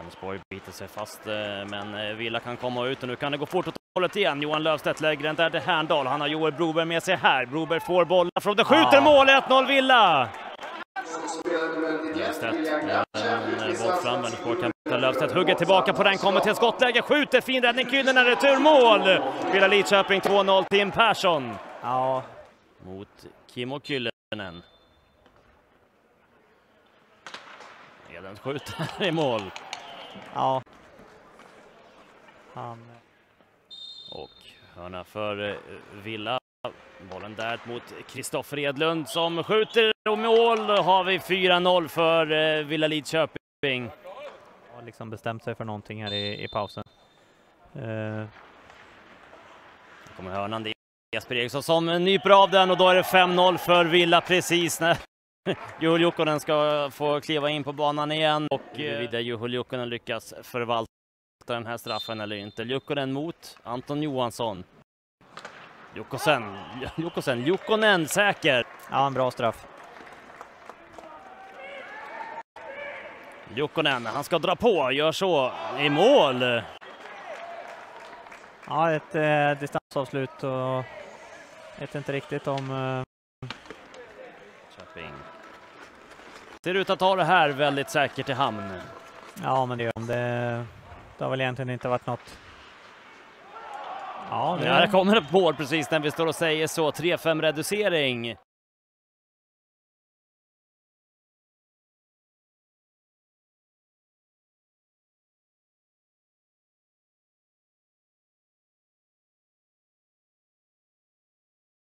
Elfsborg biter sig fast, men Villa kan komma ut och nu kan det gå fort åt hållet igen. Johan Löfstedt lägger den där till Herndal. Han har Joel Broberg med sig här. Broberg får bollen från det, skjuter mål, 1-0 Villa! Löfstedt, boll fram, Elfsborg kan byta. Löfstedt hugger tillbaka på den, kommer till skottläge, skjuter, fin räddning, Kyllönen, returmål! Villa Lidköping 2-0, Tim Persson. Ja. Mot Kimmo Kyllönen. Eden skjuter i mål. Ja. Och hörna för Villa. Bollen där mot Kristoffer Edlund som skjuter och mål. Har vi 4-0 för Villa Lidköping. Har liksom bestämt sig för någonting här i pausen. Kommer hörnan, det är Jesper Eriksson som nyper av den och då är det 5-0 för Villa precis när Juhul Jukkonen ska få kliva in på banan igen. Och vidare Juhul Jukkonen lyckas förvalta den här straffen eller inte. Jukkonen mot Anton Johansson. Jukkonen säker. Ja, en bra straff. Jukkonen, han ska dra på, gör så i mål. Ja, ett distansavslut och vet inte riktigt om... Köping ser ut att ta det här väldigt säkert i hamn. Ja, men det har väl egentligen inte varit något. Ja, det kommer ett mål precis när vi står och säger så. 3-5 reducering.